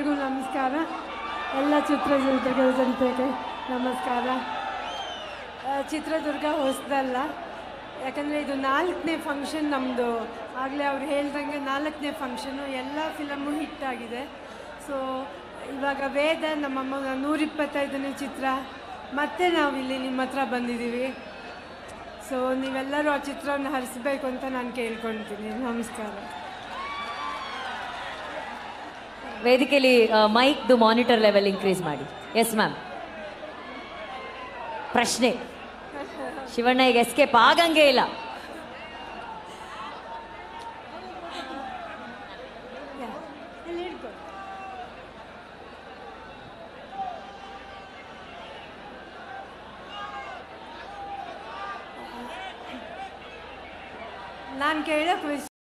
ಎಲ್ಲರಿಗೂ ನಮಸ್ಕಾರ. ಎಲ್ಲ ಚಿತ್ರದುರ್ಗದ ಜನತೆಗೆ ನಮಸ್ಕಾರ. ಚಿತ್ರದುರ್ಗ ಹೊಸದಲ್ಲ, ಯಾಕಂದರೆ ಇದು 4ನೇ ಫಂಕ್ಷನ್ ನಮ್ಮದು. ಆಗಲೇ ಅವ್ರು ಹೇಳ್ದಂಗೆ 4ನೇ ಫಂಕ್ಷನು, ಎಲ್ಲ ಫಿಲಮು ಹಿಟ್ಟಾಗಿದೆ. ಸೊ ಇವಾಗ ವೇದ ನಮ್ಮಮ್ಮ 125ನೇ ಚಿತ್ರ, ಮತ್ತೆ ನಾವಿಲ್ಲಿ ನಿಮ್ಮ ಹತ್ರ ಬಂದಿದ್ದೀವಿ. ಸೊ ನೀವೆಲ್ಲರೂ ಆ ಚಿತ್ರವನ್ನು ಹರಿಸ್ಬೇಕು ಅಂತ ನಾನು ಕೇಳ್ಕೊಳ್ತೀನಿ. ನಮಸ್ಕಾರ. ವೇದಿಕೆಯಲ್ಲಿ ಮೈಕ್ದು ಮಾನಿಟರ್ ಲೆವೆಲ್ ಇನ್ಕ್ರೀಸ್ ಮಾಡಿ. Yes ma'am. ಪ್ರಶ್ನೆ ಶಿವಣ್ಣ ಈಗ ಎಸ್ಕೇಪ್ ಆಗಂಗೆ ಇಲ್ಲ. ನಾನು ಕೇಳೋ